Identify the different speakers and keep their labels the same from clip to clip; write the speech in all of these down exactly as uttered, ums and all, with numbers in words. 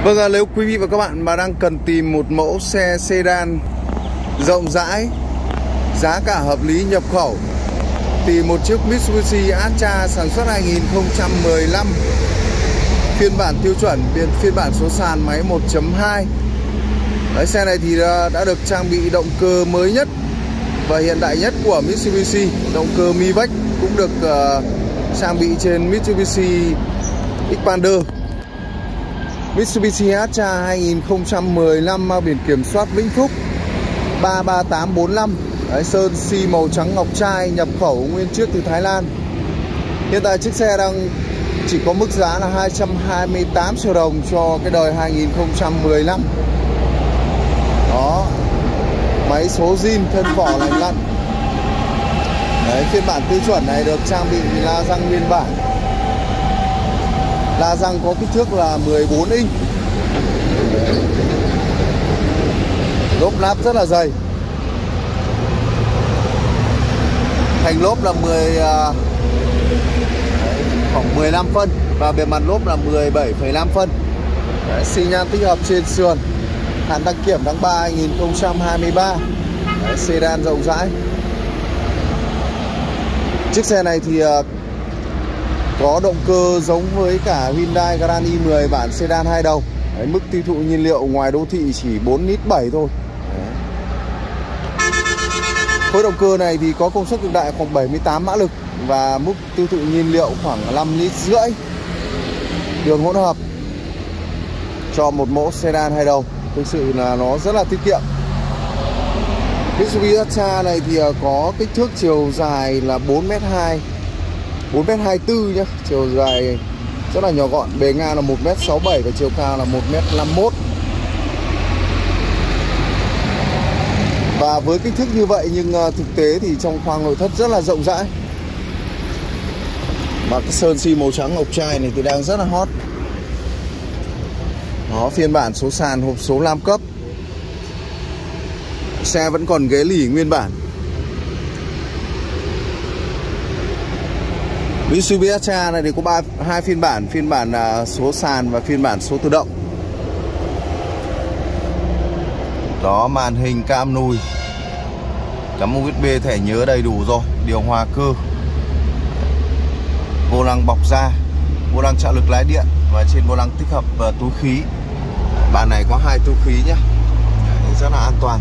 Speaker 1: Vâng, nếu quý vị và các bạn mà đang cần tìm một mẫu xe sedan rộng rãi, giá cả hợp lý, nhập khẩu, thì một chiếc Mitsubishi Atra sản xuất hai nghìn không trăm mười lăm, phiên bản tiêu chuẩn, phiên bản số sàn, máy một chấm hai. Đấy, xe này thì đã được trang bị động cơ mới nhất và hiện đại nhất của Mitsubishi. Động cơ Mi-Bách cũng được uh, trang bị trên Mitsubishi Xpander. Mitsubishi Atra hai nghìn không trăm mười lăm mang biển kiểm soát Vĩnh Phúc ba ba tám bốn lăm. Đấy, sơn xi màu trắng ngọc trai, nhập khẩu nguyên chiếc từ Thái Lan. Hiện tại chiếc xe đang chỉ có mức giá là hai trăm hai mươi tám triệu đồng cho cái đời hai nghìn không trăm mười lăm. Đó, máy số zin, thân vỏ lành lặn. Đấy, phiên bản tiêu chuẩn này được trang bị la răng nguyên bản. La răng có kích thước là mười bốn inch. Lốp láp rất là dày. Thành lốp là mười, khoảng mười lăm phân và bề mặt lốp là mười bảy phẩy năm phân. Đấy, xi nhan tích hợp trên sườn. Hạn đăng kiểm tháng ba hai nghìn không trăm hai mươi ba. Đấy, sedan rộng rãi. Chiếc xe này thì có động cơ giống với cả Hyundai Grand i mười bản sedan hai đầu. Đấy, mức tiêu thụ nhiên liệu ngoài đô thị chỉ bốn lít bảy thôi. Đấy. Khối động cơ này thì có công suất cực đại khoảng bảy mươi tám mã lực và mức tiêu thụ nhiên liệu khoảng năm lít rưỡi. Đường hỗn hợp cho một mẫu sedan hai đầu thực sự là nó rất là tiết kiệm. Mitsubishi Atra này thì có kích thước chiều dài là bốn mét hai, bốn mét hai mươi tư nhé, chiều dài rất là nhỏ gọn, bề ngang là một mét sáu mươi bảy và chiều cao là một mét năm mươi mốt. Và với kích thước như vậy nhưng thực tế thì trong khoang nội thất rất là rộng rãi. Và cái sơn xi màu trắng ngọc trai này thì đang rất là hot. Đó, phiên bản số sàn, hộp số năm cấp. Xe vẫn còn ghế lỉ nguyên bản. Mitsubishi Atra này thì có ba hai phiên bản, phiên bản là số sàn và phiên bản số tự động. Đó, màn hình cam nùi, cắm u ét bê, thẻ nhớ đầy đủ rồi, điều hòa cơ, vô lăng bọc da, vô lăng trợ lực lái điện và trên vô lăng tích hợp uh, túi khí. Bản này có hai túi khí nhé, rất là an toàn.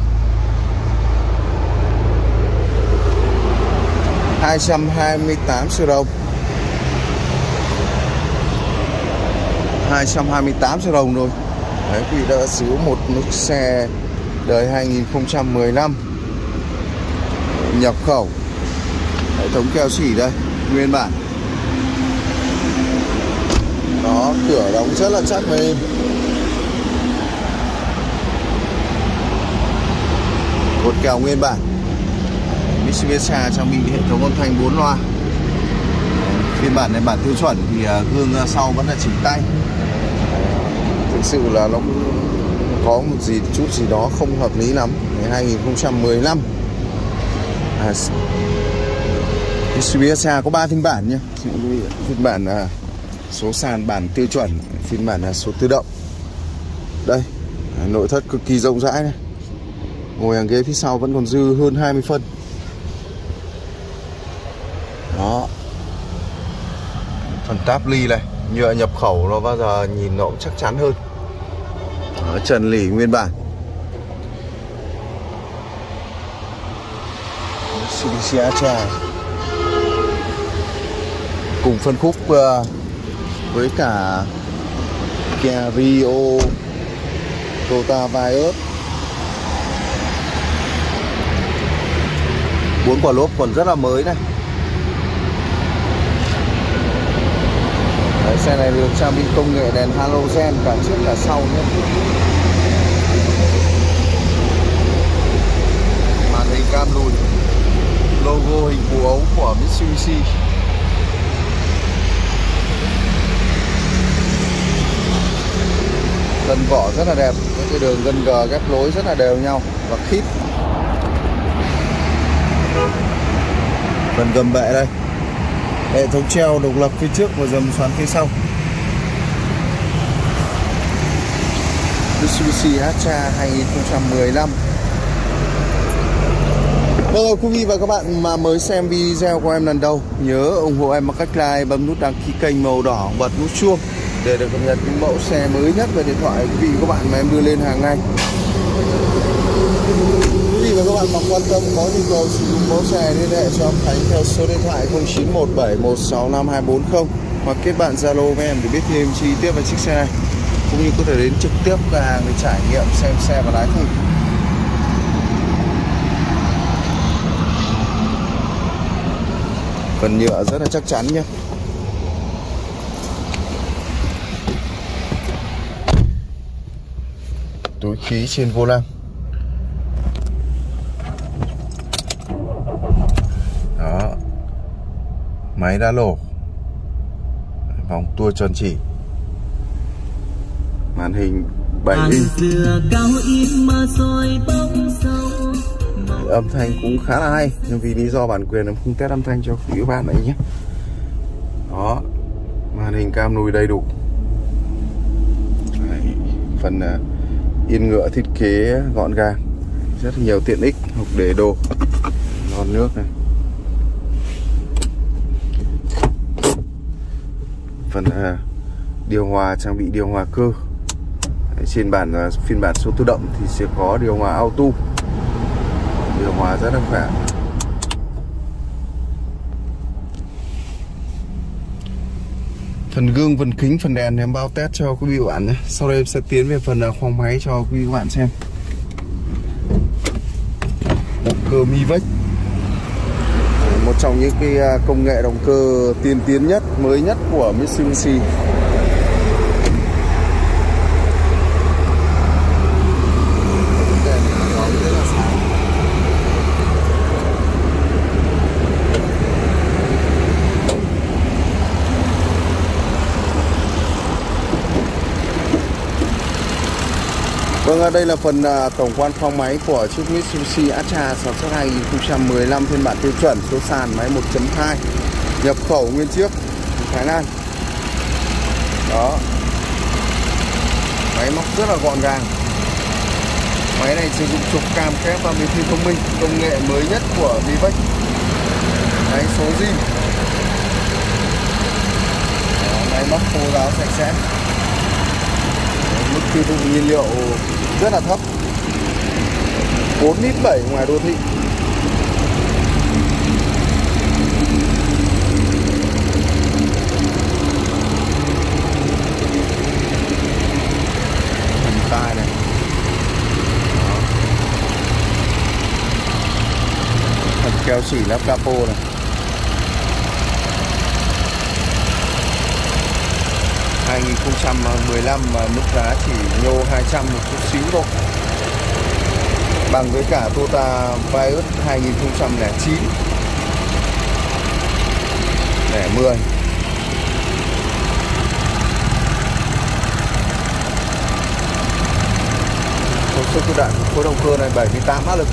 Speaker 1: hai trăm hai mươi tám triệu đồng. hai trăm hai mươi tám triệu đồng rồi. Đấy, quý vị đã sở hữu một chiếc xe đời hai nghìn không trăm mười lăm, nhập khẩu, hệ thống keo chỉ đây, nguyên bản. Đó, cửa đóng rất là chắc và êm. Cột kèo nguyên bản. Mitsubishi trang bị hệ thống âm thanh bốn loa. Phiên bản này bản tiêu chuẩn thì gương sau vẫn là chỉnh tay. Thực sự là nó có một gì chút gì đó không hợp lý lắm. hai nghìn không trăm mười lăm. À, Mitsubishi có ba phiên bản nhé. Phiên bản là số sàn, bản tiêu chuẩn, phiên bản là số tự động. Đây, nội thất cực kỳ rộng rãi này. Ngồi hàng ghế phía sau vẫn còn dư hơn hai mươi phân. Đó, phần táp ly này, nhựa nhập khẩu nó bao giờ nhìn nó cũng chắc chắn hơn. Đó, trần lỉ nguyên bản. Mitsubishi Atra cùng phân khúc uh, với cả Kia Rio, Toyota Vios. Bốn quả lốp còn rất là mới này. Đấy, xe này được trang bị công nghệ đèn halogen cả trước cả sau nhé. Màn hình cam lùi, logo hình cú ấu của Mitsubishi. Thân vỏ rất là đẹp, với cái đường gân gờ ghép lối rất là đều nhau và khít. Phần gầm bệ đây, hệ thống treo độc lập phía trước và dầm xoắn phía sau. Mitsubishi Atra hai không một năm. Vâng, quý vị và các bạn mà mới xem video của em lần đầu, nhớ ủng hộ em bằng cách like, bấm nút đăng ký kênh màu đỏ, bật nút chuông để được cập nhật những mẫu xe mới nhất về điện thoại quý vị và các bạn mà em đưa lên hàng ngày. Quý vị và các bạn mà quan tâm có nhu cầu sử dụng mẫu xe liên hệ cho Khánh theo số điện thoại không chín một bảy một sáu năm hai bốn không hoặc kết bạn Zalo với em để biết thêm chi tiết về chiếc xe này, cũng như có thể đến trực tiếp cửa hàng để trải nghiệm xem xe và lái thử. Phần nhựa rất là chắc chắn nhé. Túi khí trên vô lăng. Đó. Máy đá lổ. Vòng tua tròn chỉ. Màn hình bảy inch. Âm thanh cũng khá là hay, nhưng vì lý do bản quyền em không test âm thanh cho quý các bạn đấy nhé. Đó, màn hình cam lùi đầy đủ. Đấy, phần uh, yên ngựa thiết kế gọn gàng, rất nhiều tiện ích, hộc để đồ, lon nước này. Phần uh, điều hòa trang bị điều hòa cơ. Đấy, trên bản uh, phiên bản số tự động thì sẽ có điều hòa auto. Điều hòa rất là khỏe. Phần gương, phần kính, phần đèn em bao test cho quý vị và bạn nhé. Sau đây em sẽ tiến về phần khoang máy cho quý vị và bạn xem. Động cơ Mivec, một trong những cái công nghệ động cơ tiên tiến nhất, mới nhất của Mitsubishi. Vâng, đây là phần uh, tổng quan khoang máy của chiếc Mitsubishi Atra sản xuất hai không một năm phiên bản tiêu chuẩn, số sàn máy một chấm hai, nhập khẩu nguyên chiếc Thái Lan. Đó, máy móc rất là gọn gàng. Máy này sử dụng trục cam kép và biến thiên thông minh, công nghệ mới nhất của Mivec. Máy số zin. Máy móc khô ráo sạch sẽ. Mức tiêu thụ nhiên liệu rất là thấp, bốn lít bảy ngoài đô thị. Phần tai này. Phần keo chỉ lắp capo này. hai không một năm mà mức giá chỉ nhô hai trăm một chút xíu thôi, bằng với cả Toyota Vios hai không không chín lẻ mười. Công suất của đạn khối động cơ này bảy mươi tám mã lực.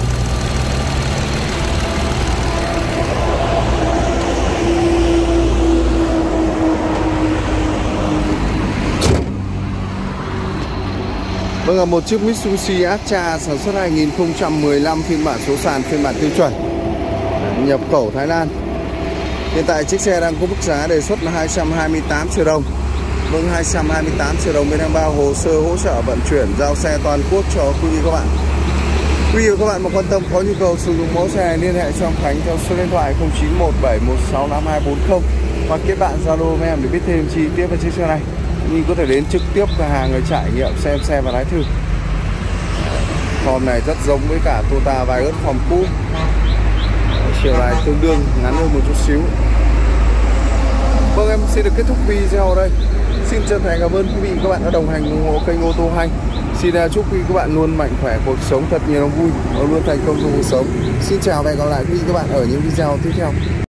Speaker 1: Vâng, là một chiếc Mitsubishi Atra sản xuất hai không một năm phiên bản số sàn, phiên bản tiêu chuẩn, nhập khẩu Thái Lan. Hiện tại chiếc xe đang có mức giá đề xuất là hai trăm hai mươi tám triệu đồng. Vâng, hai trăm hai mươi tám triệu đồng bên em bao hồ sơ hỗ trợ vận chuyển giao xe toàn quốc cho quý vị các bạn. Quý vị và các bạn mà quan tâm có nhu cầu sử dụng mẫu xe này, liên hệ cho Khánh theo số điện thoại không chín một bảy một sáu năm hai bốn không hoặc kết bạn Zalo với em để biết thêm chi tiết về chiếc xe này, nhưng có thể đến trực tiếp cửa hàng để trải nghiệm xem xe và lái thử. Form này rất giống với cả Toyota Vios form cũ, chiều dài tương đương, ngắn hơn một chút xíu. Vâng, em xin được kết thúc video ở đây. Xin chân thành cảm ơn quý vị các bạn đã đồng hành ủng hộ kênh Ô Tô Hành. Xin chúc quý các bạn luôn mạnh khỏe, cuộc sống thật nhiều niềm vui và luôn thành công trong cuộc sống. Xin chào và hẹn gặp lại quý vị các bạn ở những video tiếp theo.